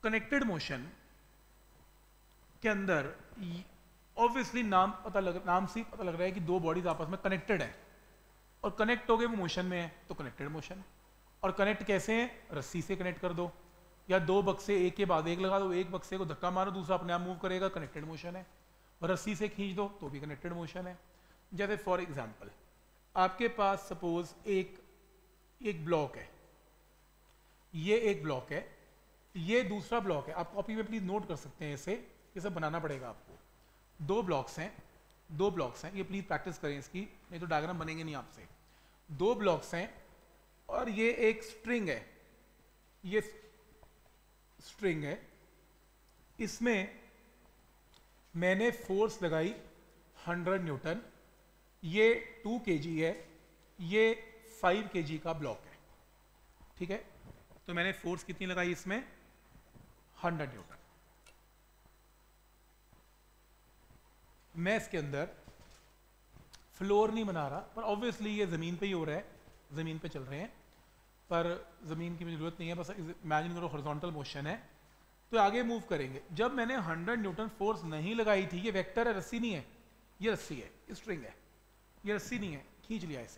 Connected motion के अंदर obviously नाम से पता लग रहा है कि दो बॉडीज आपस में कनेक्टेड है, और कनेक्ट हो गए वो मोशन में है तो कनेक्टेड मोशन। और कनेक्ट कैसे है? रस्सी से कनेक्ट कर दो, या दो बक्से एक के बाद एक लगा दो, एक बक्से को धक्का मारो दूसरा अपने आप मूव करेगा, कनेक्टेड मोशन है। और रस्सी से खींच दो तो भी कनेक्टेड मोशन है। जैसे फॉर एग्जांपल आपके पास सपोज एक ब्लॉक है, ये एक ब्लॉक है, ये दूसरा ब्लॉक है। आप कॉपी में प्लीज नोट कर सकते हैं, इसे सब बनाना पड़ेगा आपको। दो ब्लॉक्स हैं, ये प्लीज प्रैक्टिस करें इसकी, नहीं तो डायग्राम बनेंगे नहीं आपसे। दो ब्लॉक्स हैं और ये एक स्ट्रिंग है, ये स्ट्रिंग है, इसमें मैंने फोर्स लगाई 100 न्यूटन, ये 2 kg है, ये 5 kg का ब्लॉक है, ठीक है। तो मैंने फोर्स कितनी लगाई इसमें? 100 न्यूटन। मैं इसके अंदर फ्लोर नहीं बना रहा, पर ऑब्वियसली ये ज़मीन पे ही हो रहा है, ज़मीन पे चल रहे हैं, पर ज़मीन की मुझे ज़रूरत नहीं है, बस इमेजिन करो हॉरिजॉन्टल मोशन है। तो आगे मूव करेंगे। जब मैंने 100 न्यूटन फोर्स नहीं लगाई थी, ये वेक्टर है, रस्सी नहीं है, ये रस्सी है, स्ट्रिंग है, ये रस्सी नहीं है, खींच लिया इसे।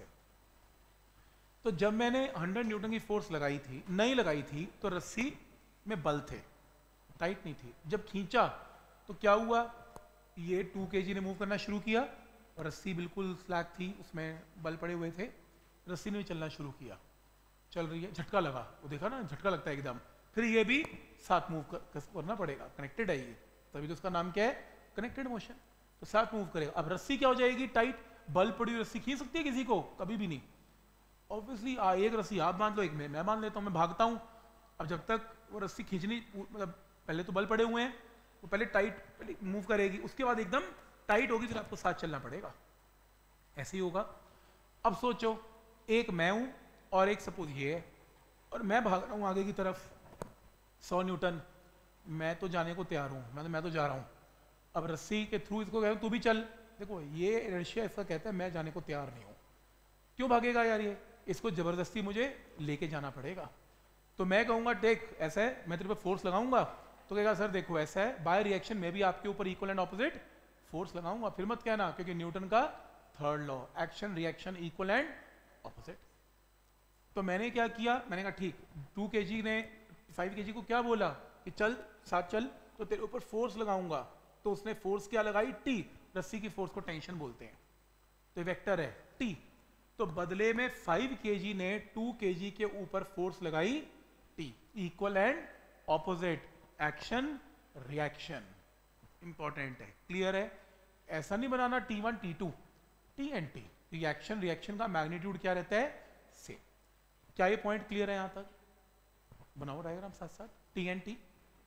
तो जब मैंने 100 न्यूटन की फोर्स नहीं लगाई थी तो रस्सी में बल थे, टाइट नहीं थी। जब खींचा तो क्या हुआ? ये 2 kg ने मूव करना शुरू किया और रस्सी बिल्कुल स्लैक थी, उसमें बल पड़े हुए थे, रस्सी ने भी चलना शुरू किया, चल रही है, झटका लगा, वो देखा ना, झटका लगता है एकदम, फिर ये भी साथ मूव करना पड़ेगा, कनेक्टेड है ये, तभी तो उसका नाम क्या है? Connected motion. तो साथ मूव करेगा। अब रस्सी क्या हो जाएगी? टाइट। बल पड़ी हुई रस्सी खींच सकती है किसी को? कभी भी नहीं। ऑब्वियसली एक रस्सी आप बांध लो, एक मैं बांध लेता हूँ, मैं भागता हूँ। अब जब तक वो रस्सी खींचनी, मतलब पहले तो बल पड़े हुए हैं, वो पहले टाइट मूव करेगी, उसके बाद एकदम टाइट होगी, फिर आपको साथ चलना पड़ेगा। ऐसे ही होगा। अब सोचो, एक मैं हूं और एक सपोज ये है, और मैं भाग रहा हूं आगे की तरफ 100 न्यूटन, मैं तो जाने को तैयार हूं, मैं तो जा रहा हूं। अब रस्सी के थ्रू इसको कह रहा हूं तू भी चल। देखो ये इनर्शिया इसका कहता है मैं जाने को तैयार नहीं हूं। क्यों भागेगा यार ये? इसको जबरदस्ती मुझे लेके जाना पड़ेगा। तो मैं कहूंगा देख ऐसा है, मैं तेरे पे फोर्स लगाऊंगा, तो कहेगा सर देखो ऐसा है, बाय रिएक्शन मैं भी आपके ऊपर इक्वल एंड ऑपोजिट फोर्स लगाऊंगा। फिर मत कहना, क्योंकि न्यूटन का third law, action reaction equal and opposite. तो मैंने क्या किया? मैंने कहा ठीक, 2 kg ने 5 kg को क्या बोला कि चल साथ चल, तो तेरे ऊपर फोर्स लगाऊंगा। तो उसने फोर्स क्या लगाई? टी। रस्सी की फोर्स को टेंशन बोलते हैं, तो वेक्टर है टी। तो बदले में 5 kg ने 2 kg के ऊपर फोर्स लगाई T, equal and opposite, action reaction. Important है, क्लियर है? ऐसा नहीं बनाना T1 T2, T and T। Reaction का मैग्नीट्यूड क्या रहता है? सेम। क्या ये पॉइंट क्लियर है? यहां तक बनाओ डायग्राम साथ साथ, T एंड T।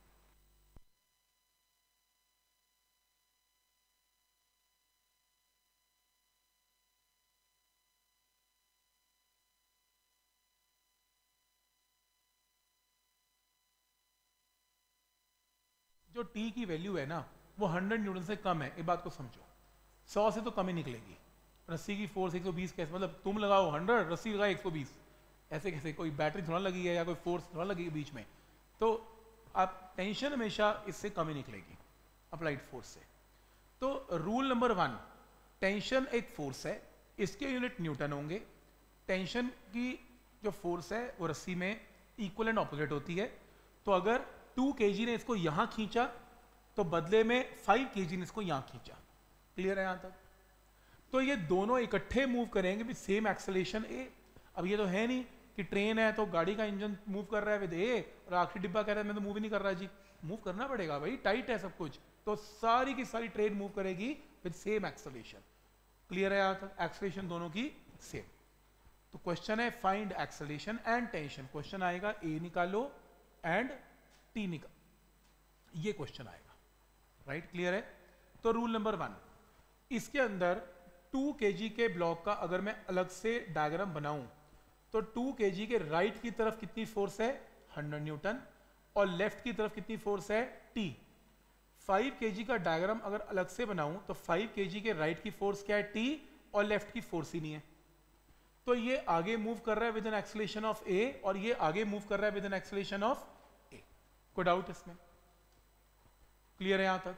जो T की वैल्यू है ना, वो 100 न्यूटन से कम है, ये बात को समझो। 100 से तो कम ही निकलेगी। रस्सी की फोर्स 120 कैसे, मतलब तुम लगाओ 100, रस्सी लगाए 120, ऐसे कैसे? कोई बैटरी थोड़ा लगी है या कोई फोर्स थोड़ा लगी है बीच में। तो आप टेंशन हमेशा इससे कम ही निकलेगी अप्लाइड फोर्स से। तो रूल नंबर 1, टेंशन एक फोर्स है, इसके यूनिट न्यूटन होंगे। टेंशन की जो फोर्स है वो रस्सी में इक्वल एंड ऑपोजिट होती है। तो अगर 2 kg ने इसको यहां खींचा तो बदले में 5 kg ने इसको यहां खींचा। क्लियर है यहां तक? तो ये दोनों इकट्ठे मूव करेंगे विद सेम एक्सेलरेशन ए। अब ये तो है नहीं कि ट्रेन है तो गाड़ी का इंजन मूव कर रहा है विद ए और आखिरी डिब्बा कह रहा है मैं तो मूव ही नहीं कर रहा जी। मूव करना पड़ेगा भाई, टाइट है सब कुछ। तो सारी की सारी ट्रेन मूव करेगी विद सेम एक्सेलरेशन। क्लियर है यहां तक? एक्सेलरेशन दोनों की सेम। तो क्वेश्चन है find acceleration and tension. Question आएगा ए निकालो एंड टी निकालो, ये क्वेश्चन आएगा। राइट, क्लियर है? तो रूल नंबर 1, इसके अंदर 2 kg के ब्लॉक का अगर मैं अलग से डायग्राम बनाऊं तो 2 kg के राइट की तरफ कितनी फोर्स है? 100 न्यूटन। और लेफ्ट की तरफ कितनी फोर्स है? टी। 5 kg का डायग्राम अगर अलग से बनाऊं तो 5 kg के राइट की फोर्स क्या है? टी। और लेफ्ट की फोर्स ही नहीं है। तो ये आगे मूव कर रहा है with an acceleration of A और ये आगे मूव कर रहा है with an acceleration of A. कोई डाउट इसमें? क्लियर है यहां तक?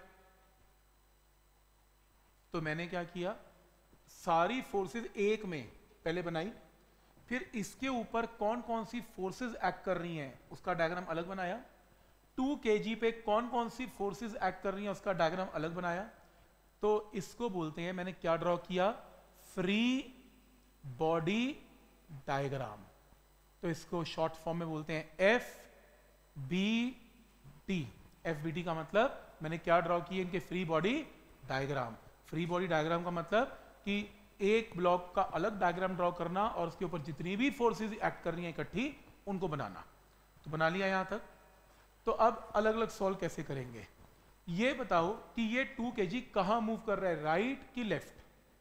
तो मैंने क्या किया, सारी फोर्सेस एक में पहले बनाई, फिर इसके ऊपर कौन कौन सी फोर्सेस एक्ट कर रही हैं उसका डायग्राम अलग बनाया, 2 kg पे कौन कौन सी फोर्सेस एक्ट कर रही हैं उसका डायग्राम अलग बनाया। तो इसको बोलते हैं, मैंने क्या ड्रॉ किया, फ्री बॉडी डायग्राम। तो इसको शॉर्ट फॉर्म में बोलते हैं FBD। FBD का मतलब मैंने क्या ड्रॉ किया, इनके free body diagram. Free body diagram का मतलब कि एक ब्लॉक का अलग डायग्राम ड्रॉ करना और उसके ऊपर जितनी भी फोर्सेस एक्ट कर रही हैं इकट्ठी उनको बनाना। तो बना लिया यहां तक। तो अब अलग अलग सॉल्व कैसे करेंगे, ये बताओ कि ये 2 kg कहां मूव कर रहा है, राइट की लेफ्ट?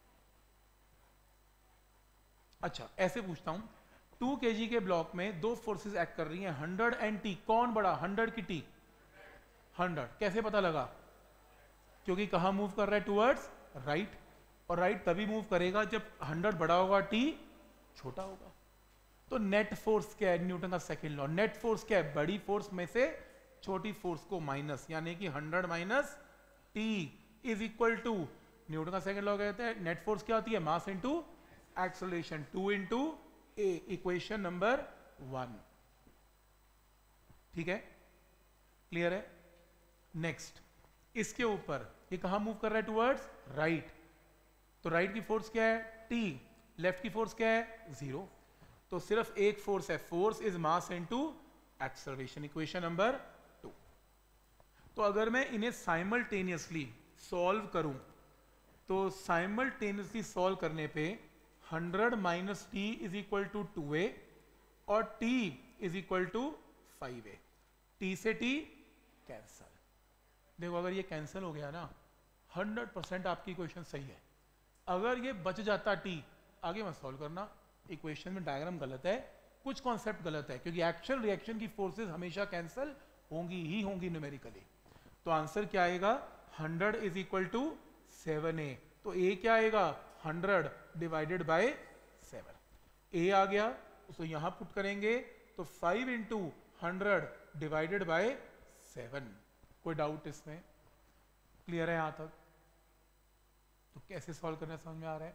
अच्छा ऐसे पूछता हूं, 2 kg के ब्लॉक में दो फोर्सेस एक्ट कर रही हैं, 100 एंड टी, कौन बड़ा, 100 की टी? 100। कैसे पता लगा? क्योंकि कहां मूव कर रहा है, टुवर्ड्स राइट। और राइट तभी मूव करेगा जब 100 बड़ा होगा, टी छोटा होगा। तो नेट फोर्स क्या है, न्यूटन का सेकंड लॉ, नेट फोर्स क्या है, बड़ी फोर्स में से छोटी फोर्स को माइनस, यानी कि 100 minus T is equal to, Newton का सेकंड लॉ कहते हैं नेट फोर्स क्या होती है, mass into acceleration, 2 into A, equation number 1। ठीक है, क्लियर है? नेक्स्ट, इसके ऊपर ये कहां मूव कर रहा है, टुवर्ड्स राइट। तो राइट की फोर्स क्या है, टी, लेफ्ट की फोर्स क्या है, 0। तो सिर्फ एक फोर्स है, force is mass into acceleration, equation number 2। तो अगर मैं इन्हें साइमल्टेनियसली सॉल्व करूं, तो साइमल्टेनियसली सॉल्व करने पे 100 minus T is equal to 2a और t is equal to 5a। t से t कैंसल। देखो अगर ये कैंसिल हो गया ना, 100% आपकी इक्वेशन सही है। अगर ये बच जाता t, आगे मत सॉल्व करना, इक्वेशन में डायग्राम गलत है, कुछ कॉन्सेप्ट गलत है, क्योंकि एक्शन रिएक्शन की फोर्सेस हमेशा कैंसिल होंगी ही होंगी न्यूमेरिकली। तो आंसर क्या आएगा, 100 इज इक्वल टू 7a। तो a क्या आएगा, 100 डिवाइडेड बाय 7। a आ गया, उसको यहां पुट करेंगे तो 5 इंटू 100 डिवाइडेड बाय 7। कोई डाउट इसमें? क्लियर है यहां तक? तो कैसे सॉल्व करना समझ में आ रहा है?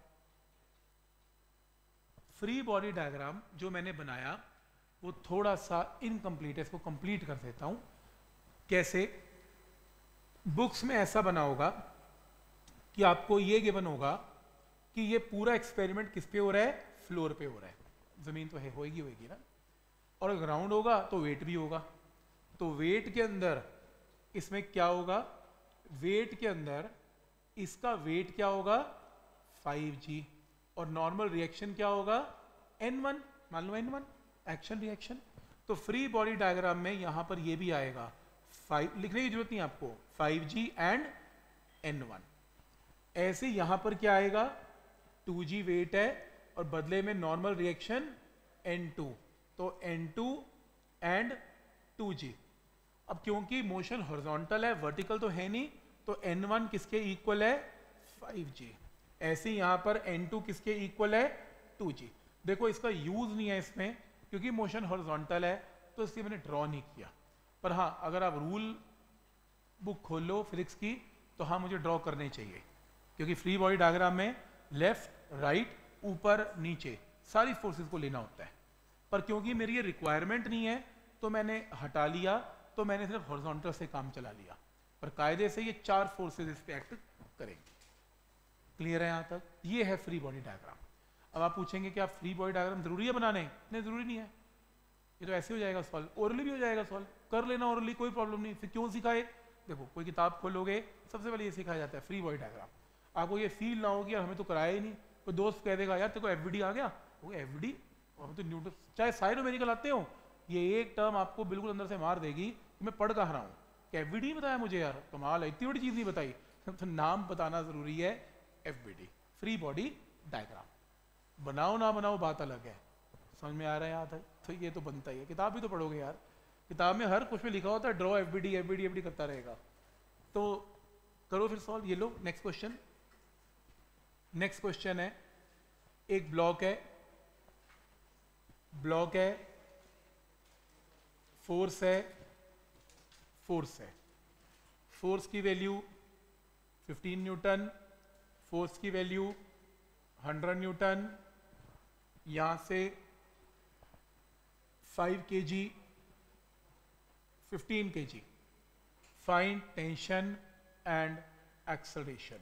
फ्री बॉडी डायग्राम जो मैंने बनाया वो थोड़ा सा इनकम्प्लीट है, इसको कंप्लीट कर देता हूं। कैसे? बुक्स में ऐसा बना होगा कि आपको ये गिवन होगा कि ये पूरा एक्सपेरिमेंट किस पे हो रहा है, फ्लोर पे हो रहा है, जमीन तो है होगी ना, और ग्राउंड होगा तो वेट भी होगा। तो वेट के अंदर इसमें क्या होगा, वेट के अंदर इसका वेट क्या होगा, 5g, और नॉर्मल रिएक्शन क्या होगा, n1, मान लो n1 एक्शन रिएक्शन। तो फ्री बॉडी डायग्राम में यहां पर ये भी आएगा, 5 लिखने की जरूरत नहीं आपको, 5g एंड n1। ऐसे यहां पर क्या आएगा, 2g वेट है और बदले में नॉर्मल रिएक्शन n2, तो n2 एंड 2g। अब क्योंकि मोशन हॉरिजॉन्टल है, वर्टिकल तो है नहीं, तो n1 किसके इक्वल है, 5g। ऐसे यहां पर n2 किसके इक्वल है, 2g। देखो इसका यूज नहीं है इसमें क्योंकि मोशन हॉरिजॉन्टल है, तो इसलिए मैंने ड्रॉ नहीं किया। पर हाँ, अगर आप रूल बुक खोल लो फिजिक्स की, तो हाँ मुझे ड्रॉ करने चाहिए, क्योंकि फ्री बॉडी डायग्राम में लेफ्ट राइट ऊपर नीचे सारी फोर्सेस को लेना होता है। पर क्योंकि मेरी ये रिक्वायरमेंट नहीं है तो मैंने हटा लिया, तो मैंने सिर्फ हॉरिजॉन्टल से काम चला लिया, पर कायदे से ये 4 फोर्सेस इस पे एक्ट करेंगे। क्लियर है यहां तक? ये है फ्री बॉडी डायग्राम। अब आप पूछेंगे कि आप फ्री बॉडी डायग्राम जरूरी है बनाने? नहीं, जरूरी नहीं है, ये तो ऐसे हो जाएगा सॉल्व, ओरली भी हो जाएगा सॉल्व, कर लेना ओरली, कोई प्रॉब्लम नहीं। फिर क्यों सिखाए? देखो कोई किताब खोलोगे सबसे पहले ये सिखाया जाता है फ्री बॉडी डायग्राम। आपको ये फील ना हो कि यार हमें तो कराया ही नहीं, कोई दोस्त कह देगा यार तेरे को एफबीडी आ गया, वो एफबीडी, हम तो न्यूटन, चाहे सारे न्यूमेरिकल आते हो, ये एक टर्म आपको बिल्कुल अंदर से मार देगी कि मैं पढ़ कहाँ रहा हूँ, एफबीडी बताया मुझे, यार कमाल है, इतनी बड़ी चीज नहीं बताई। तो नाम बताना जरूरी है, एफबीडी फ्री बॉडी डायग्राम। बनाओ ना बनाओ बात अलग है, समझ में आ रहा है यहाँ तक? तो ये तो बनता ही है, किताब भी तो पढ़ोगे यार, किताब में हर कुछ में लिखा होता है ड्रॉ एफबीडी एफबीडी एफबीडी करता रहेगा। तो करो फिर सॉल्व। ये लो नेक्स्ट क्वेश्चन। नेक्स्ट क्वेश्चन है, एक ब्लॉक है, फोर्स है फोर्स है, फोर्स की वैल्यू 15 न्यूटन, फोर्स की वैल्यू 100 न्यूटन, यहां से 5 kg, 15 kg. Find tension and acceleration.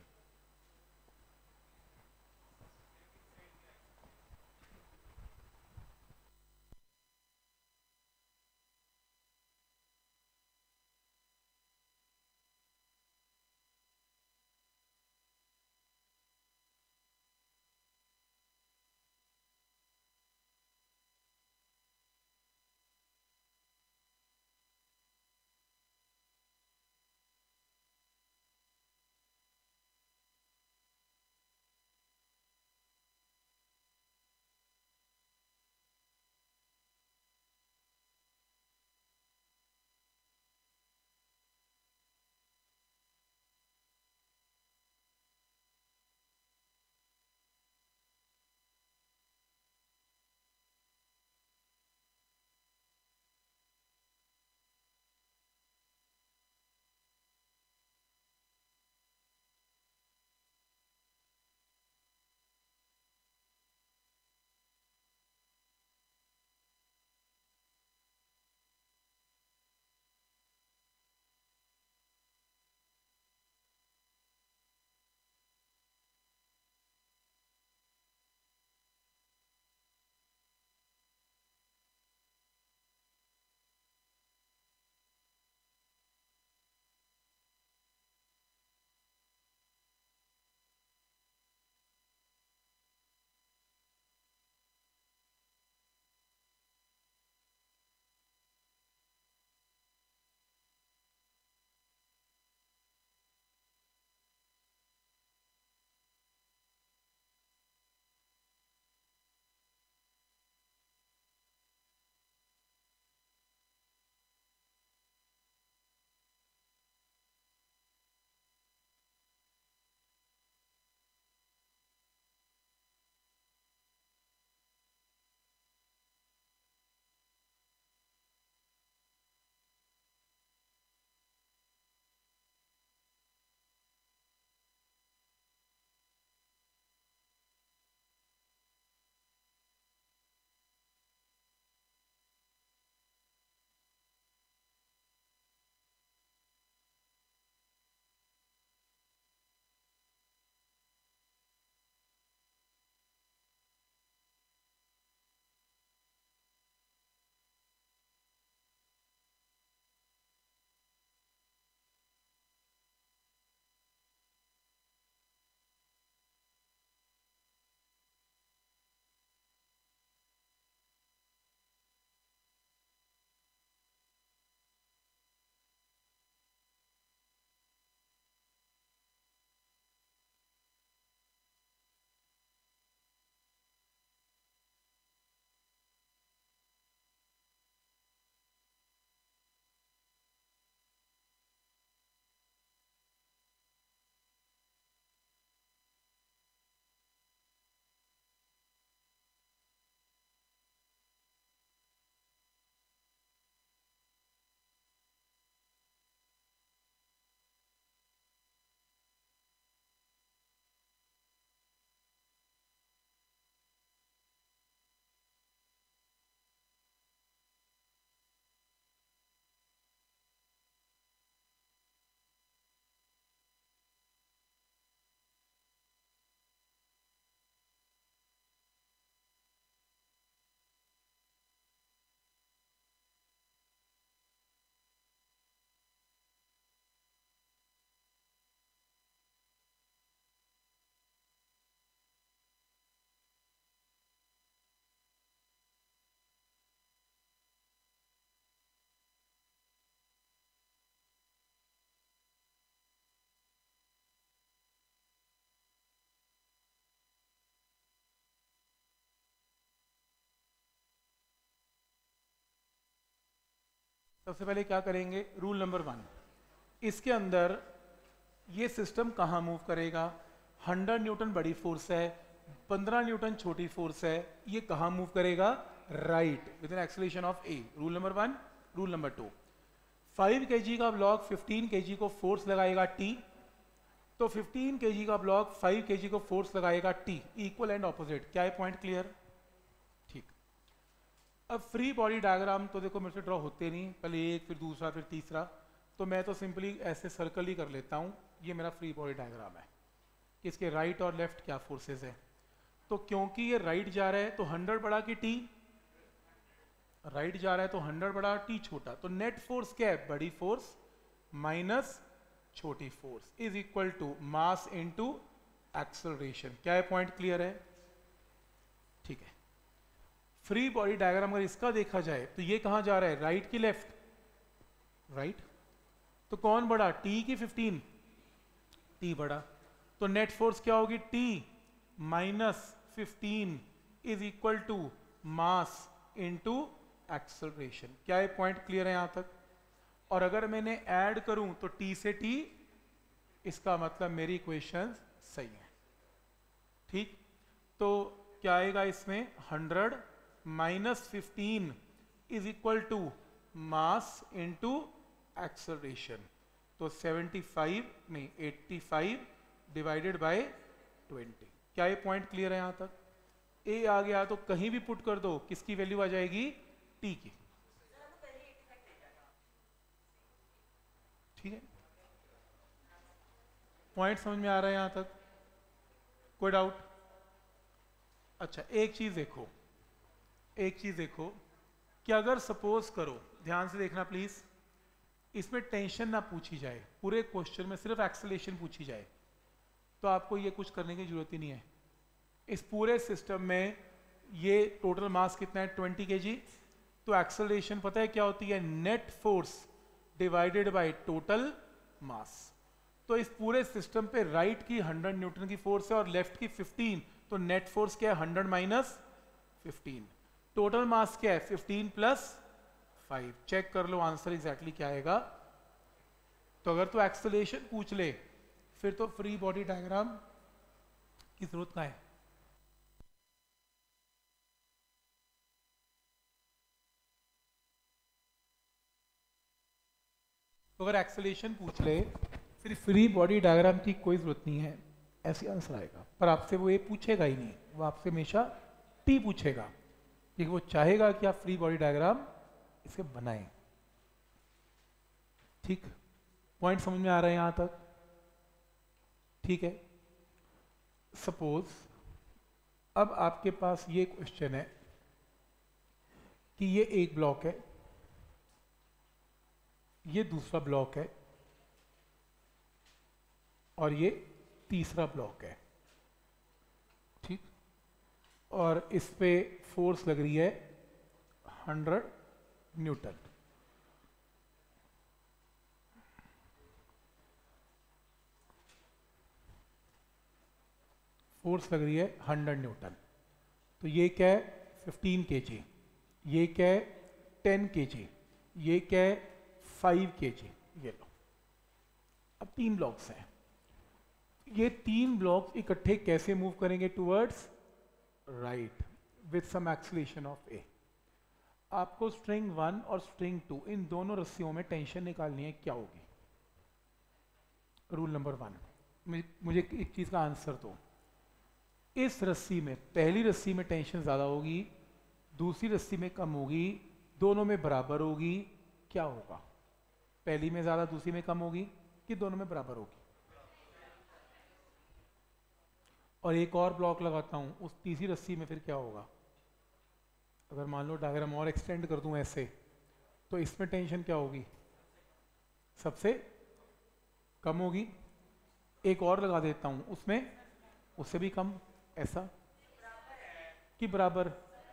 सबसे पहले क्या करेंगे, रूल नंबर 1, इसके अंदर ये सिस्टम कहाँ मूव करेगा। 100 न्यूटन बड़ी फोर्स है, 15 न्यूटन छोटी फोर्स है, ये कहाँ मूव करेगा, right, with an acceleration of A. Rule number 1। Rule number 2, 5 kg का ब्लॉक 15 kg को फोर्स लगाएगा T, तो 15 kg का ब्लॉक 5 kg को फोर्स लगाएगा T, इक्वल एंड ऑपोजिट। क्या है पॉइंट क्लियर? ठीक। अब फ्री बॉडी डायग्राम तो देखो मेरे से ड्रॉ होते नहीं, पहले एक फिर दूसरा फिर तीसरा, तो मैं तो सिंपली ऐसे सर्कल ही कर लेता हूँ। ये मेरा फ्री बॉडी डायग्राम है, इसके राइट और लेफ्ट क्या फोर्सेस है। तो क्योंकि ये राइट जा रहा है तो 100 बड़ा कि T, राइट जा रहा है तो 100 बड़ा T छोटा, तो नेट फोर्स क्या है? बड़ी फोर्स माइनस छोटी force is equal to mass into acceleration. क्या है पॉइंट क्लियर है? ठीक है। फ्री बॉडी डायग्राम अगर इसका देखा जाए तो ये कहां जा रहा है? राइट की लेफ्ट? राइट। तो कौन बड़ा? T की 15? T बड़ा। तो नेट फोर्स क्या होगी? T minus 15 is equal to mass into acceleration. क्या है पॉइंट क्लियर है यहां तक? और अगर मैंने ऐड करूं तो T से T, इसका मतलब मेरी इक्वेशन सही है। ठीक। तो क्या आएगा इसमें? 100 minus 15 is equal to mass into acceleration. तो 85 डिवाइडेड बाय 20। क्या ये पॉइंट क्लियर है यहां तक? ए आ गया तो कहीं भी पुट कर दो, किसकी वैल्यू आ जाएगी? T की। ठीक है, पॉइंट समझ में आ रहा है यहां तक? कोई डाउट? अच्छा, एक चीज देखो कि अगर सपोज करो, ध्यान से देखना प्लीज, इसमें टेंशन ना पूछी जाए, पूरे क्वेश्चन में सिर्फ एक्सेलरेशन पूछी जाए, तो आपको ये कुछ करने की जरूरत ही नहीं है। इस पूरे सिस्टम में ये टोटल मास कितना है? 20 kg। तो एक्सेलरेशन पता है क्या होती है? Net force divided by total mass. तो इस पूरे सिस्टम पे राइट की 100 न्यूटन की फोर्स है और लेफ्ट की 15, तो नेट फोर्स क्या है? 100 माइनस 15। टोटल मास क्या है? 15 प्लस 5। चेक कर लो आंसर एग्जैक्टली क्या आएगा। तो अगर तो एक्सेलरेशन पूछ ले फिर तो फ्री बॉडी डायग्राम की जरूरत क्या है? तो अगर एक्सेलरेशन पूछ ले फिर फ्री बॉडी डायग्राम की कोई जरूरत नहीं है, ऐसे आंसर आएगा। पर आपसे वो ये पूछेगा ही नहीं, वो आपसे हमेशा T पूछेगा, क्योंकि वो चाहेगा कि आप फ्री बॉडी डायग्राम इसे बनाएं। ठीक, पॉइंट समझ में आ रहा है यहां तक? ठीक है। सपोज अब आपके पास ये क्वेश्चन है कि ये एक ब्लॉक है, ये दूसरा ब्लॉक है और ये तीसरा ब्लॉक है। ठीक, और इस पे फोर्स लग रही है 100 न्यूटन। फोर्स लग रही है 100 न्यूटन। तो ये क्या है? 15 kg। ये क्या है? 10 kg। ये क्या है? 5 kg। ये लो, अब 3 ब्लॉक्स हैं। ये 3 ब्लॉक्स इकट्ठे कैसे मूव करेंगे towards right with some acceleration of A. आपको स्ट्रिंग 1 और स्ट्रिंग 2 इन दोनों रस्सियों में टेंशन निकालनी है। क्या होगी? रूल नंबर 1, मुझे एक चीज का आंसर दो। इस रस्सी में, पहली रस्सी में टेंशन ज्यादा होगी, दूसरी रस्सी में कम होगी, दोनों में बराबर होगी। क्या होगा? पहली में ज्यादा दूसरी में कम होगी कि दोनों में बराबर होगी? और एक और ब्लॉक लगाता हूं, उस तीसरी रस्सी में फिर क्या होगा? अगर मान लो डायग्राम और एक्सटेंड कर दूं ऐसे, तो इसमें टेंशन क्या होगी? सबसे कम होगी। एक और लगा देता हूं, उसमें उससे भी कम, ऐसा कि बराबर?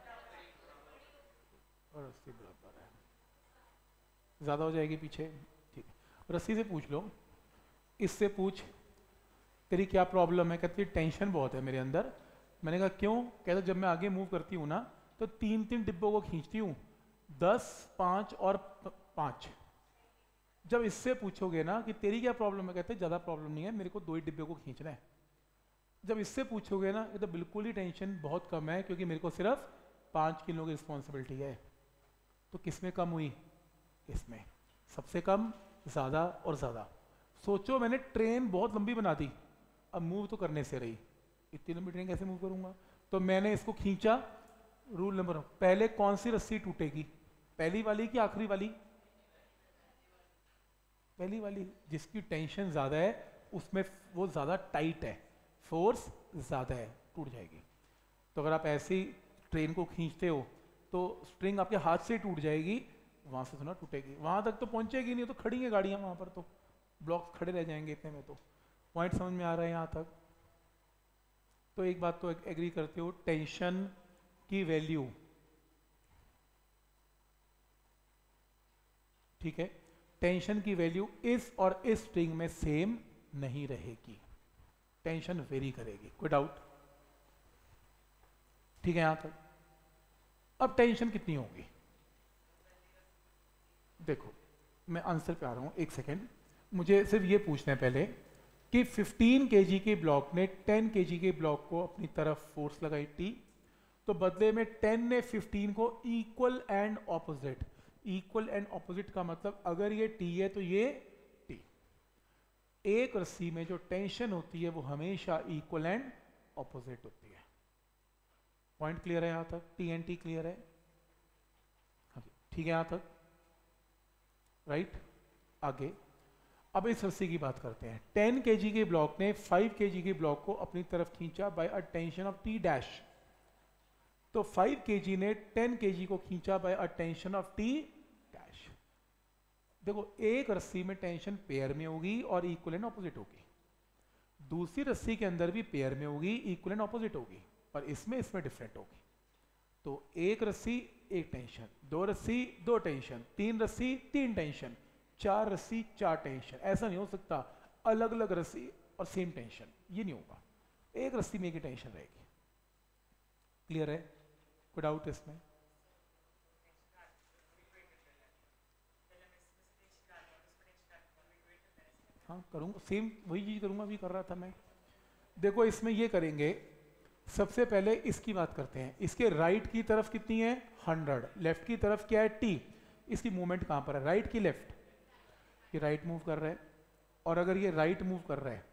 और रस्सी बराबर है, ज्यादा हो जाएगी पीछे। ठीक है, रस्सी से पूछ लो, इससे पूछ तेरी क्या प्रॉब्लम है? कहती टेंशन बहुत है मेरे अंदर। मैंने कहा क्यों? कहता जब मैं आगे मूव करती हूँ ना तो 3-3 डिब्बों को खींचती हूँ, 10, 5 और 5। जब इससे पूछोगे ना कि तेरी क्या प्रॉब्लम है, कहते ज़्यादा प्रॉब्लम नहीं है, मेरे को 2 ही डिब्बे को खींचना है। जब इससे पूछोगे ना, ये तो बिल्कुल ही टेंशन बहुत कम है, क्योंकि मेरे को सिर्फ 5 किलो की रिस्पॉन्सिबिलिटी है। तो किस में कम हुई? इसमें। सबसे कम, ज़्यादा और ज़्यादा। सोचो मैंने ट्रेन बहुत लंबी बना दी, अब मूव तो करने से रही, इतनी लंबी ट्रेन कैसे मूव करूँगा? तो मैंने इसको खींचा, रूल नंबर, पहले कौन सी रस्सी टूटेगी, पहली वाली कि आखिरी वाली? पहली वाली। जिसकी टेंशन ज़्यादा है उसमें वो ज़्यादा टाइट है, फोर्स ज़्यादा है, टूट जाएगी। तो अगर आप ऐसी ट्रेन को खींचते हो तो स्ट्रिंग आपके हाथ से टूट जाएगी, वहाँ से तो ना टूटेगी, वहाँ तक तो पहुँचेगी नहीं, तो खड़ी हैं गाड़ियाँ वहाँ पर, तो ब्लॉक्स खड़े रह जाएंगे इतने में। तो पॉइंट समझ में आ रहा है यहाँ तक? तो एक बात तो एग्री करते हो, टेंशन की वैल्यू, ठीक है, टेंशन की वैल्यू इस और इस स्ट्रिंग में सेम नहीं रहेगी, टेंशन वेरी करेगी, कोई डाउट? ठीक है यहां तक? अब टेंशन कितनी होगी, देखो मैं आंसर पे आ रहा हूं, एक सेकेंड, मुझे सिर्फ ये पूछना है पहले कि 15 केजी के ब्लॉक ने 10 केजी के ब्लॉक को अपनी तरफ फोर्स लगाई T, तो बदले में 10 ने 15 को equal and opposite, equal and opposite का मतलब अगर ये T है तो ये T, एक रस्सी में जो टेंशन होती है वो हमेशा इक्वल एंड ऑपोजिट होती है। पॉइंट क्लियर है यहां तक? T एंड T क्लियर है? हाँ ठीक है यहां तक, राइट? आगे अब इस रस्सी की बात करते हैं। 10 केजी के ब्लॉक ने 5 केजी के ब्लॉक को अपनी तरफ खींचा bye a tension of T dash, तो 5 केजी ने 10 केजी को खींचा bye a tension of T dash. देखो एक रस्सी में टेंशन पेयर में होगी और इक्वल एंड ऑपोजिट होगी, दूसरी रस्सी के अंदर भी पेयर में होगी, इक्वल एंड ऑपोजिट होगी, पर इसमें डिफरेंट होगी। तो एक रस्सी एक टेंशन, दो रस्सी दो टेंशन, तीन रस्सी तीन टेंशन, चार रस्सी चार टेंशन, ऐसा नहीं हो सकता अलग अलग रस्सी और सेम टेंशन, ये नहीं होगा, एक रस्सी में एक ही टेंशन रहेगी। क्लियर है? कोई डाउट इसमें? हाँ करूँगा, सेम वही चीज़ करूँगा, अभी कर रहा था मैं। देखो इसमें ये करेंगे, सबसे पहले इसकी बात करते हैं, इसके राइट की तरफ कितनी है 100, लेफ्ट की तरफ क्या है T, इसकी मूवमेंट कहाँ पर है, राइट की लेफ्ट? ये राइट मूव कर रहा है, और अगर ये राइट मूव कर रहा है,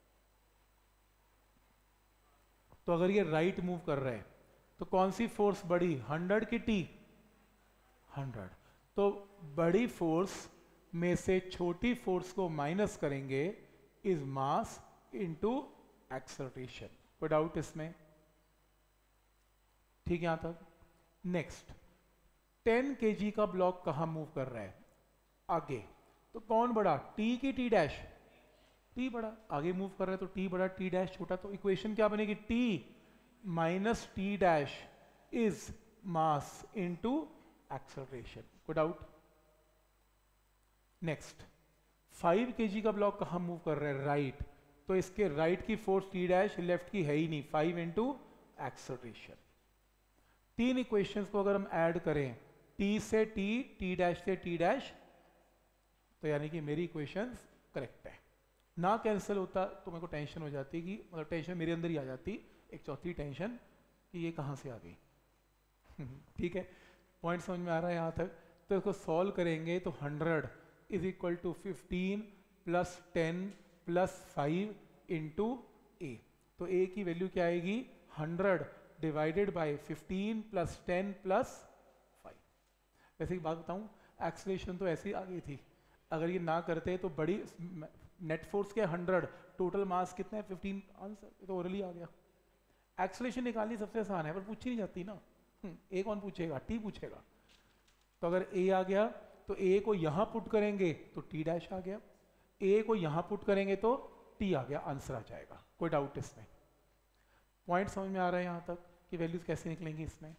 तो अगर ये राइट मूव कर रहा है तो कौन सी फोर्स बड़ी, 100 की T? 100। तो बड़ी फोर्स में से छोटी फोर्स को माइनस करेंगे, इज मास इनटू एक्सेलरेशन। कोई डाउट इसमें? ठीक है यहां तक? नेक्स्ट, 10 केजी का ब्लॉक कहां मूव कर रहा है, आगे, तो कौन बड़ा, T की T डैश? T बड़ा, आगे मूव कर रहा है तो T बड़ा T डैश छोटा, तो इक्वेशन क्या बनेगी, T minus T dash is mass into acceleration. कोई डाउट? नेक्स्ट, 5 केजी का ब्लॉक कहां मूव कर रहा है, राइट, तो इसके राइट की फोर्स T डैश, लेफ्ट की है ही नहीं, 5 इंटू एक्सेलरेशन। तीन इक्वेशंस को अगर हम ऐड करें, T से T, T डैश से T डैश, तो यानी कि मेरी इक्वेशंस करेक्ट है। ना कैंसिल होता तो मेरे को टेंशन हो जाती कि, मतलब टेंशन मेरे अंदर ही आ जाती, एक चौथी टेंशन कि ये कहाँ से आ गई। ठीक है, पॉइंट समझ में आ रहा है यहाँ तक? तो इसको सॉल्व करेंगे तो 100 is equal to 15 plus 10 plus 5 into A, तो ए की वैल्यू क्या आएगी, 100 डिवाइडेड बाय 15 प्लस 10 प्लस 5। वैसे एक बात बताऊँ, एक्सेलरेशन तो ऐसी आ गई थी, अगर ये ना करते तो बड़ी नेट फोर्स क्या 100, टोटल मास कितना है 15, आंसर ये तो ओरली आ गया। एक्सेलरेशन निकालनी सबसे आसान है, पर पूछी नहीं जाती ना, ए कौन पूछेगा, T पूछेगा। तो अगर ए आ गया तो ए को यहां पुट करेंगे तो T डैश आ गया, ए को यहां पुट करेंगे तो T आ गया, आंसर आ जाएगा। कोई डाउट इसमें? पॉइंट समझ में आ रहा है यहां तक कि वैल्यूज कैसे निकलेंगी इसमें?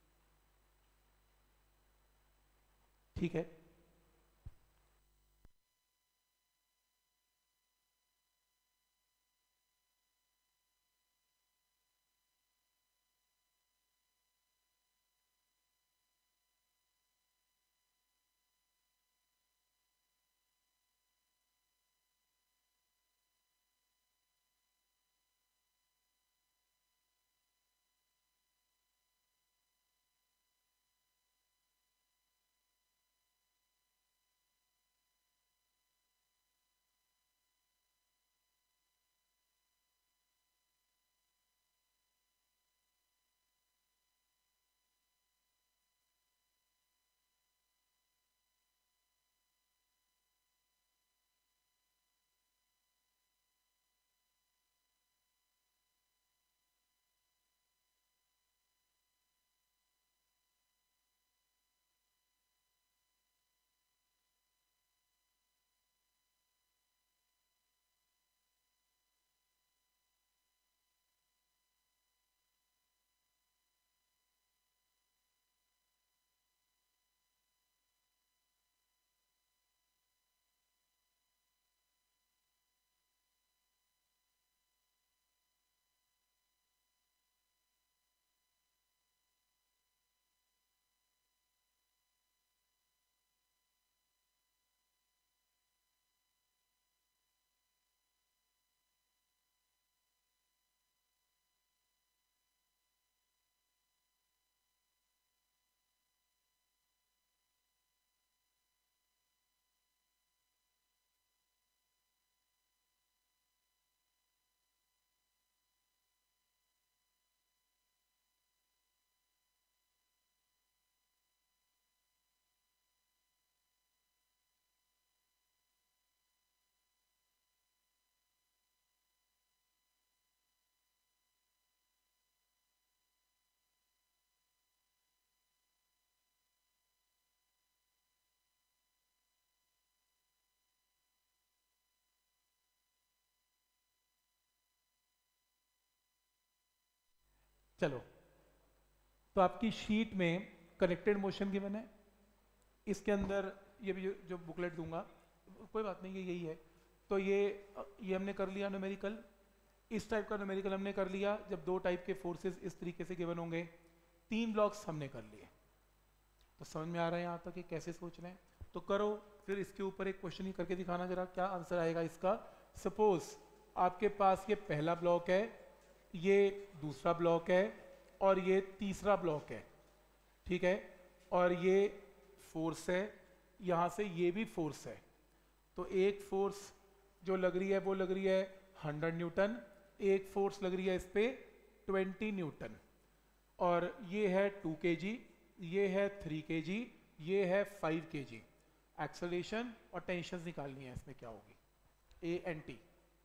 ठीक है। चलो, तो आपकी शीट में कनेक्टेड मोशन गिवन है, इसके अंदर ये भी जो बुकलेट दूंगा, कोई बात नहीं, ये यही है। तो ये हमने कर लिया न्यूमेरिकल, इस टाइप का न्यूमेरिकल हमने कर लिया जब दो टाइप के फोर्सेस इस तरीके से गिवन होंगे। 3 ब्लॉक्स हमने कर लिए, तो समझ में आ रहा है यहाँ तक कि कैसे सोच रहे हैं? तो करो, फिर इसके ऊपर एक क्वेश्चन ही करके दिखाना जरा, क्या आंसर आएगा इसका। सपोज आपके पास ये पहला ब्लॉक है, ये दूसरा ब्लॉक है, और ये तीसरा ब्लॉक है, ठीक है, और ये फोर्स है, यहाँ से ये भी फोर्स है। तो एक फोर्स जो लग रही है वो लग रही है 100 न्यूटन, एक फोर्स लग रही है इस पे 20 न्यूटन, और ये है 2 kg, ये है 3 kg, ये है 5 kg। एक्सेलरेशन और टेंशन निकालनी है, इसमें क्या होगी, ए एंड टी।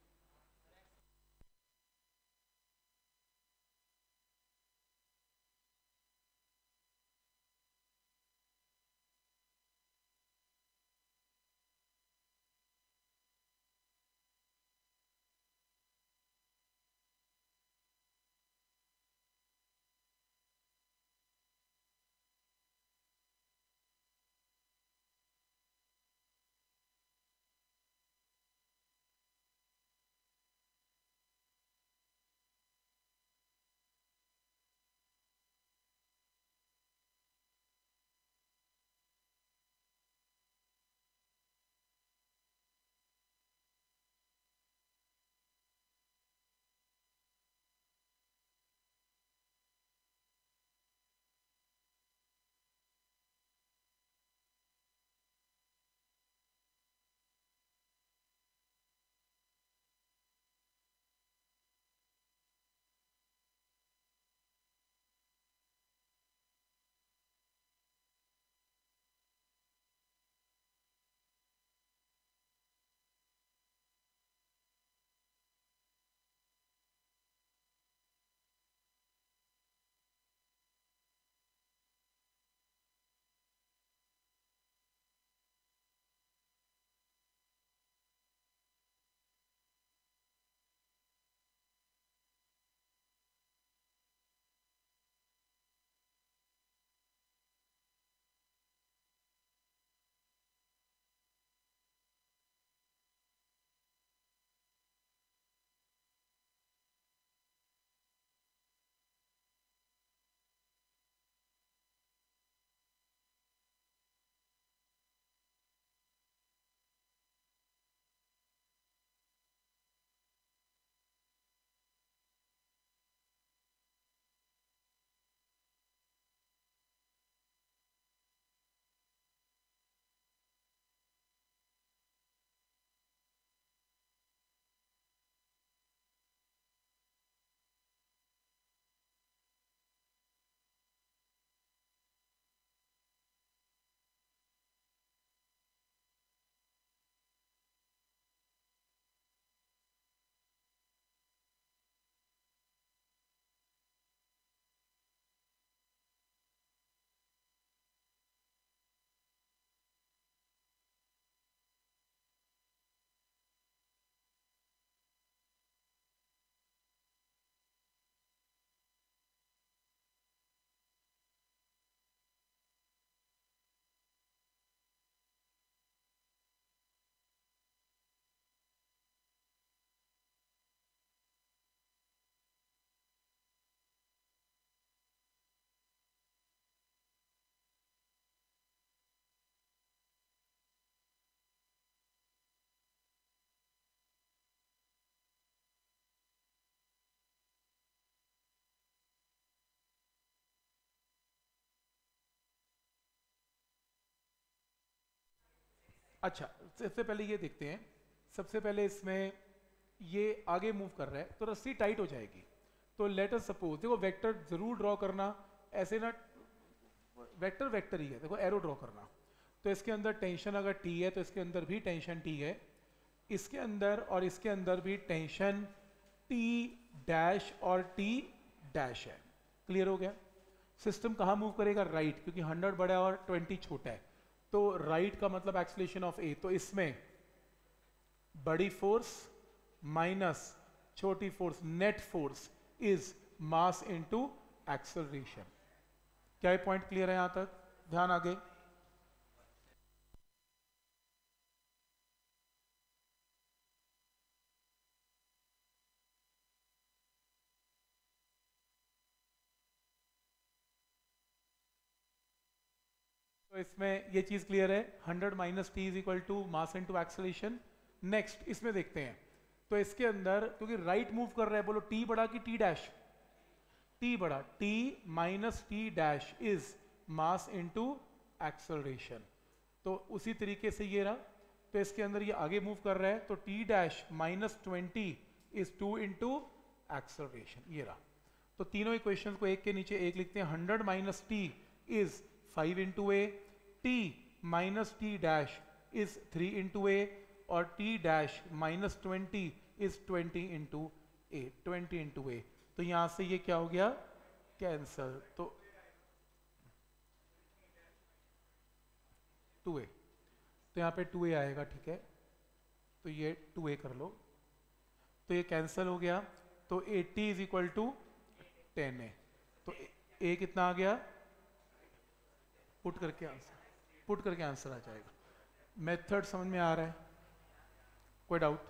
अच्छा, सबसे पहले ये देखते हैं, सबसे पहले इसमें ये आगे मूव कर रहा है तो रस्सी टाइट हो जाएगी। तो लेट अस सपोज, देखो वेक्टर जरूर ड्रॉ करना, ऐसे ना, वेक्टर वेक्टर ही है, देखो एरो ड्रॉ करना। तो इसके अंदर टेंशन अगर टी है तो इसके अंदर भी टेंशन टी है, इसके अंदर और इसके अंदर भी टेंशन टी डैश और टी डैश है। क्लियर हो गया? सिस्टम कहाँ मूव करेगा? राइट, क्योंकि 100 बड़ा है और 20 छोटा है, तो राइट का मतलब एक्सेलरेशन ऑफ ए। तो इसमें बड़ी फोर्स माइनस छोटी force, net force is mass into acceleration. क्या ये पॉइंट क्लियर है यहां तक? ध्यान आगे। तो इसमें ये चीज क्लियर है, 100 minus T is equal to mass into acceleration. Next इसमें देखते हैं, तो इसके अंदर क्योंकि राइट मूव कर रहा है, बोलो टी बड़ा कि टी डैश? टी बड़ा। T minus T dash is mass into acceleration. तो उसी तरीके से ये रहा, तो इसके अंदर ये आगे मूव कर रहा है, तो T dash minus 20 is 2 into acceleration. ये रहा। तो तीनों इक्वेशन को एक के नीचे एक लिखते हैं। 100 minus T is 5 into A, T minus T dash is 3 into A, और T dash minus 20 is 20 into A, 20 into A. तो यहां से ये क्या हो गया? कैंसल। तो 2a, तो यहाँ पे 2a आएगा, ठीक है। तो ये 2a कर लो, तो ये कैंसल हो गया। तो 80 इज इक्वल टू 10a। तो a कितना आ गया? पुट करके आंसर आ जाएगा। मेथड समझ में आ रहा है? कोई डाउट?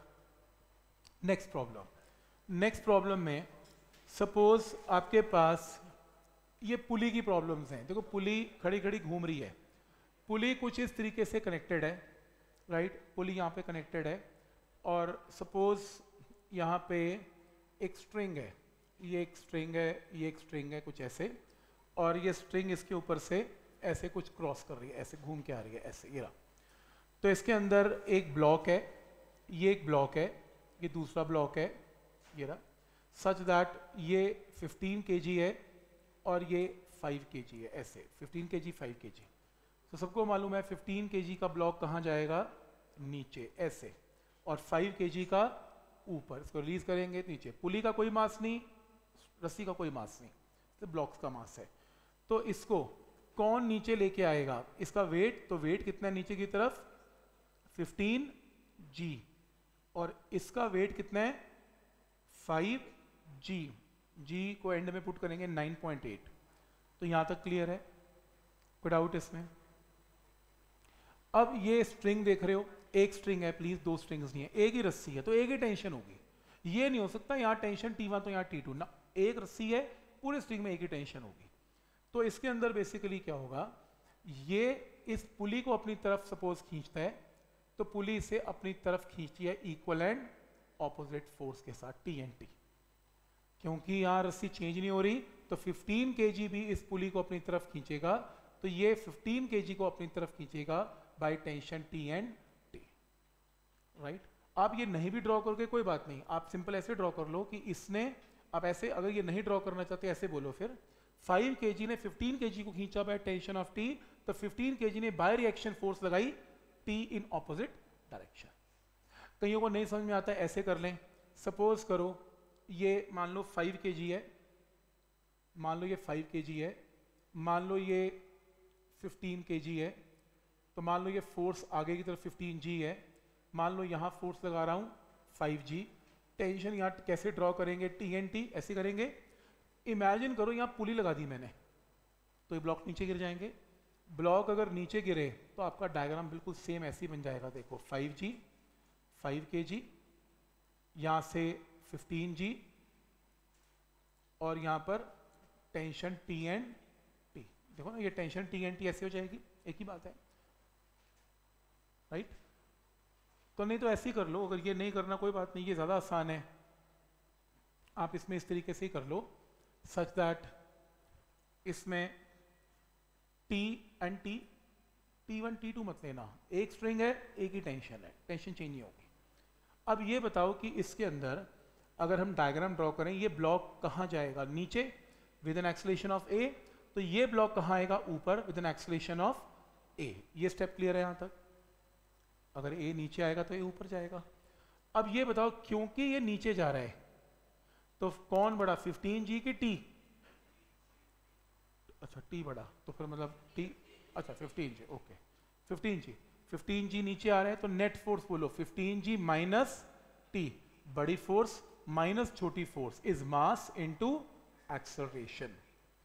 नेक्स्ट प्रॉब्लम में सपोज आपके पास ये पुली की प्रॉब्लम्स हैं। देखो पुली खड़ी खड़ी घूम रही है, पुली कुछ इस तरीके से कनेक्टेड है, राइट? पुली यहाँ पे कनेक्टेड है, और सपोज यहाँ पे एक स्ट्रिंग है, ये एक स्ट्रिंग है, ये एक स्ट्रिंग है, कुछ ऐसे, और ये स्ट्रिंग इसके ऊपर से ऐसे कुछ क्रॉस कर रही है, ऐसे घूम के आ रही है, ऐसे। ये रहा। तो इसके अंदर एक ब्लॉक है, ये एक ब्लॉक है, ये दूसरा ब्लॉक है, ये रहा। सच दैट ये 15 kg है और ये 5 kg है, ऐसे 15 kg 5 kg। तो सबको मालूम है 15 kg का ब्लॉक कहाँ जाएगा? नीचे, ऐसे, और 5 kg का ऊपर। इसको रिलीज करेंगे नीचे। पुली का कोई मास नहीं, रस्सी का कोई मास नहीं, तो ब्लॉक्स का मास है। तो इसको कौन नीचे लेके आएगा? इसका वेट। तो वेट कितना है नीचे की तरफ? 15 g, और इसका वेट कितना है? 5 g। g को एंड में पुट करेंगे 9.8। तो यहां तक क्लियर है? कोई डाउट इसमें? अब ये स्ट्रिंग देख रहे हो, एक स्ट्रिंग है, प्लीज दो स्ट्रिंग्स नहीं है, एक ही रस्सी है, तो एक ही टेंशन होगी। ये नहीं हो सकता यहाँ टेंशन T1 तो यहाँ T2 ना, एक रस्सी है, पूरे स्ट्रिंग में एक ही टेंशन होगी। तो इसके अंदर बेसिकली क्या होगा, ये इस पुली को अपनी तरफ सपोज खींचता है, तो पुली इसे अपनी तरफ खींचती है इक्वल एंड ऑपोजिट फोर्स के साथ, T एंड T। क्योंकि यहाँ रस्सी चेंज नहीं हो रही, तो 15 kg भी इस पुली को अपनी तरफ खींचेगा, तो ये 15 kg को अपनी तरफ खींचेगा by tension T and T, right? आप ये नहीं भी ड्रॉ करके कोई बात नहीं, आप सिंपल ऐसे ड्रॉ कर लो कि इसने, आप ऐसे, अगर ये नहीं ड्रॉ करना चाहते ऐसे बोलो फिर, 5 kg ने 15 kg को खींचा बाय टेंशन ऑफ T, तो 15 kg ने बाय रिएक्शन फोर्स लगाई T इन ऑपोजिट डायरेक्शन। कईयों को नहीं समझ में आता है, ऐसे कर लें। सपोज करो ये मान लो 5 kg है, मान लो ये 5 kg है, मान लो ये 15 kg है, तो मान लो ये फोर्स आगे की तरफ 15 g है, मान लो यहाँ फोर्स लगा रहा हूँ 5 g। टेंशन यहाँ कैसे ड्रॉ करेंगे? T एंड T ऐसे करेंगे। इमेजिन करो यहाँ पुली लगा दी मैंने, तो ये ब्लॉक नीचे गिर जाएंगे। ब्लॉक अगर नीचे गिरे तो आपका डायग्राम बिल्कुल सेम ऐसे ही बन जाएगा। देखो 5G, 5 kg, यहाँ से 15G, और यहाँ पर टेंशन T एंड T। देखो ना, ये टेंशन T एंड T ऐसे हो जाएगी, एक ही बात है, राइट? तो नहीं तो ऐसे ही कर लो, अगर ये नहीं करना कोई बात नहीं, ये ज़्यादा आसान है। आप इसमें इस तरीके से ही कर लो, सच दैट इसमें T and T, T1 T2 मत लेना, एक स्ट्रिंग है, एक ही टेंशन है, टेंशन चेंज नहीं होगी। अब ये बताओ कि इसके अंदर अगर हम डायग्राम ड्रॉ करें, ये ब्लॉक कहाँ जाएगा? नीचे with an acceleration of A, तो ये ब्लॉक कहाँ आएगा? ऊपर with an acceleration of A। ये स्टेप क्लियर है यहाँ तक? अगर A नीचे आएगा तो A ऊपर जाएगा। अब ये बताओ, क्योंकि ये नीचे जा रहा है, तो कौन बड़ा, 15G की T? अच्छा T बड़ा, तो फिर मतलब T, अच्छा 15G, ओके 15G नीचे आ रहा है, तो नेट फोर्स बोलो 15G माइनस T, बड़ी फोर्स माइनस छोटी force, is mass into acceleration.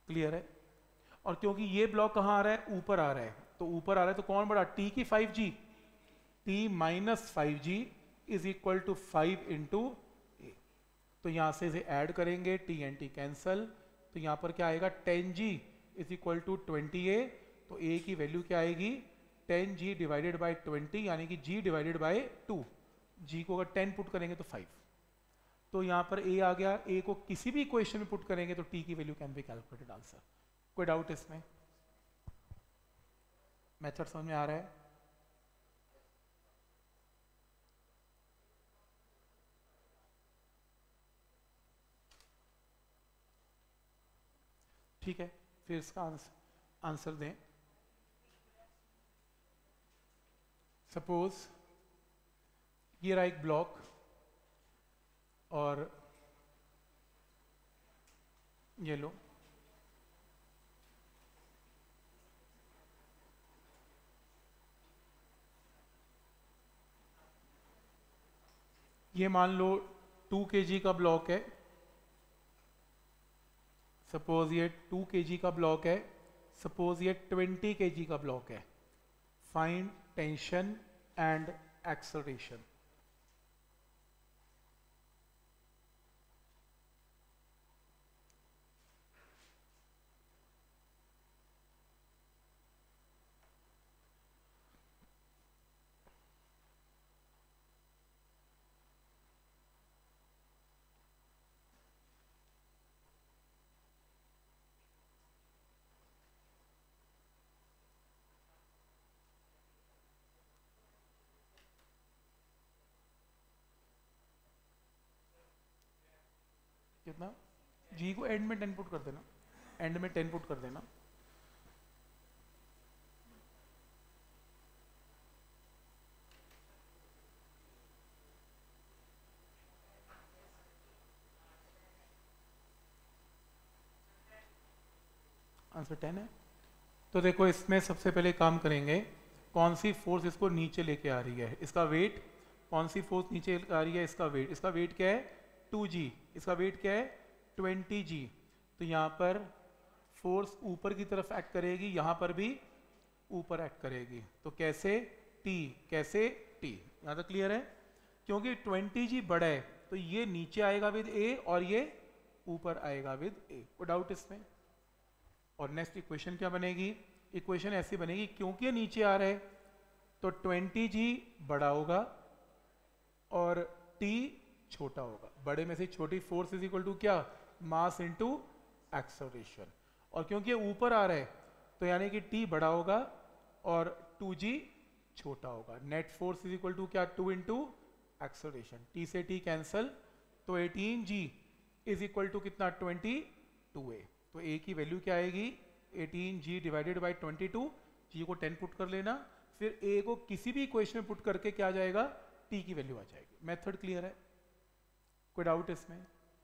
Clear है? और क्योंकि ये ब्लॉक कहाँ आ रहा है, ऊपर आ रहा है, तो ऊपर आ रहा है तो कौन बड़ा, टी की 5g, t minus 5g is equal to 5 into A. तो यहां से इसे ऐड करेंगे, t एंड t कैंसल, तो यहां पर क्या आएगा 10g is equal to 20a। तो a की वैल्यू क्या आएगी 10g डिवाइडेड बाय 20 यानी कि g डिवाइडेड बाय 2। g को अगर 10 पुट करेंगे तो 5, तो यहां पर a आ गया। a को किसी भी इक्वेशन में पुट करेंगे तो t की value can be calculated answer. कोई डाउट इसमें? मेथड समझ में आ रहा है? ठीक है, फिर इसका आंसर दें। सपोज ये रहा एक ब्लॉक और ये लो, ये मान लो 2 kg का ब्लॉक है। सपोज ये 2 kg का ब्लॉक है, सपोज ये 20 kg का ब्लॉक है। Find tension and acceleration. कितना, जी को एंड में 10 पुट कर देना, एंड में 10 पुट कर देना। आंसर 10 है। तो देखो इसमें सबसे पहले काम करेंगे, कौन सी फोर्स इसको नीचे लेके आ रही है, इसका वेट। कौन सी फोर्स नीचे आ रही है, इसका वेट। इसका वेट क्या है 2g, इसका वेट क्या है 20g। तो यहाँ पर फोर्स ऊपर की तरफ एक्ट करेगी, यहाँ पर भी ऊपर एक्ट करेगी। तो कैसे t, कैसे t, यहाँ तक क्लियर है? क्योंकि 20g बड़ा है तो ये नीचे आएगा विद a और ये ऊपर आएगा विद a। कोई डाउट इसमें? और नेक्स्ट इक्वेशन क्या बनेगी, इक्वेशन ऐसी बनेगी, क्योंकि ये नीचे आ रहा है तो 20g बड़ा होगा और t छोटा होगा। बड़े में से छोटी फोर्स इज इक्वल टू क्या, मास इनटू एक्सेलरेशन। और क्योंकि ये ऊपर आ रहा है तो यानी कि t बड़ा होगा और 2g छोटा होगा। Net force is equal to क्या, 2 इंटू एक्सेलरेशन। t से t कैंसल, तो 18g इज इक्वल टू कितना 22a। तो a की वैल्यू क्या आएगी 18g डिवाइडेड बाई 22। g को 10 पुट कर लेना, फिर a को किसी भी इक्वेशन में पुट करके क्या आ जाएगा, t की वैल्यू आ जाएगी। मेथड क्लियर है? कोई डाउट इसमें?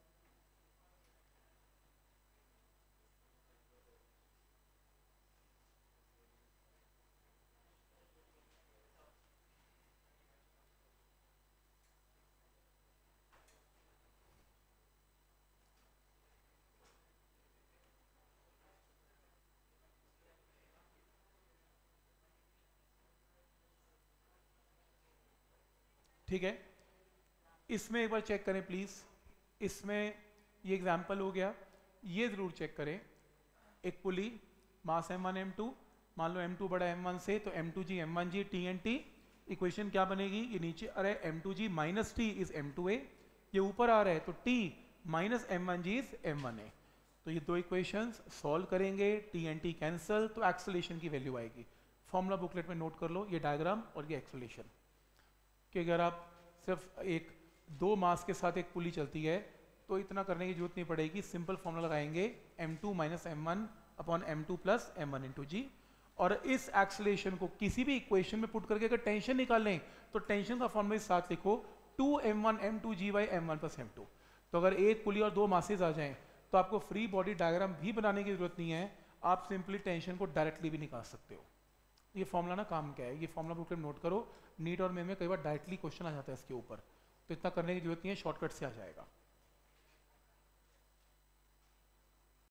ठीक है, इसमें एक बार चेक करें प्लीज। इसमें ये एग्जांपल हो गया, ये जरूर चेक करें। एक पुली मास m1 m2, मान लो m2 बड़ा m1 से, तो m2g m1g t and t। Equation क्या बनेगी, ये नीचे आ रहा है m2g minus t is m2a, ये ऊपर आ रहा है तो t minus m1g is m1a। तो ये दो इक्वेशंस सॉल्व करेंगे, t एंड t कैंसल, तो एक्सेलरेशन की वैल्यू आएगी। फॉर्मूला बुकलेट में नोट कर लो ये डायग्राम और ये एक्सेलरेशन। कि अगर आप सिर्फ एक दो मास के साथ एक पुली चलती है तो इतना करने की जरूरत नहीं पड़ेगी, सिंपल फॉर्मूला लगाएंगे m2 minus m1 upon m2 plus m1 into g. और इस एक्सेलरेशन को किसी भी इक्वेशन में पुट करके अगर टेंशन निकालें तो टेंशन का फॉर्मूला इस साथ लिखो 2m1 m2g by m1 plus m2। तो अगर एक पुली और दो मासेज आ जाएं तो आपको फ्री बॉडी डायग्राम भी बनाने की जरूरत नहीं है, आप सिंपली टेंशन को डायरेक्टली भी निकाल सकते हो। ये फॉर्मूला ना काम क्या है, ये फॉर्मूला बुक में नोट करो। नीट और में कई बार डायरेक्टली क्वेश्चन आ जाता है इसके ऊपर, तो इतना करने की जरूरत नहीं है, शॉर्टकट से आ जाएगा।